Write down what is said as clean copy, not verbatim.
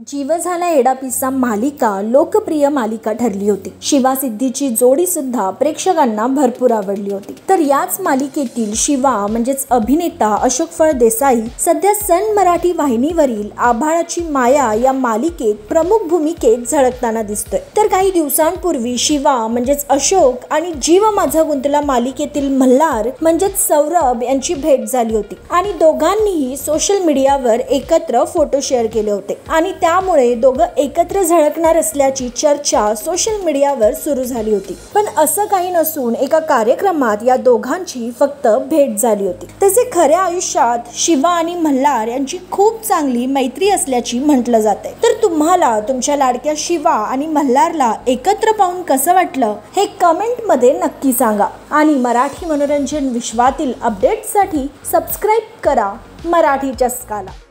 जीव झाला एडा पिसा मालिका लोकप्रिय मालिका ठरली होती। शिवा सिद्धीची जोडी सुद्धा प्रेक्षकांना भरपूर आवडली होती। तर याच मालिकेतील शिवा म्हणजेच अभिनेता अशोक फळदेसाई सध्या सन मराठी वाहिनीवरील आभाळाची माया या मालिकेत प्रमुख भूमिकेत झळकताना दिसतोय। तर काही दिवसांपूर्वी शिवा म्हणजेच अशोक आणि जीव माझा गुंतला मालिकेतील मल्हार म्हणजेच सौरभ यांची भेट झाली होती आणि दोघांनीही सोशल मीडियावर एकत्र फोटो शेअर केले होते आणि त्यामुळे दोघं एकत्र झळकणार असल्याची चर्चा सोशल मीडियावर सुरू झाली होती। पण असं काही नसून एका कार्यक्रमात या दोघांची फक्त भेट झाली होती। तसे खऱ्या आयुष्यात शिवा आणि मल्हार यांची खूप चांगली मैत्री असल्याची म्हटलं जाते। तर तुम्हाला तुमच्या लाडक्या शिवा आणि मल्हारला एकत्र पाहून कसं वाटलं हे कमेंट मध्ये नक्की सांगा आणि मराठी मनोरंजन विश्वातील अपडेट्ससाठी सबस्क्राइब करा मराठी चस्काला।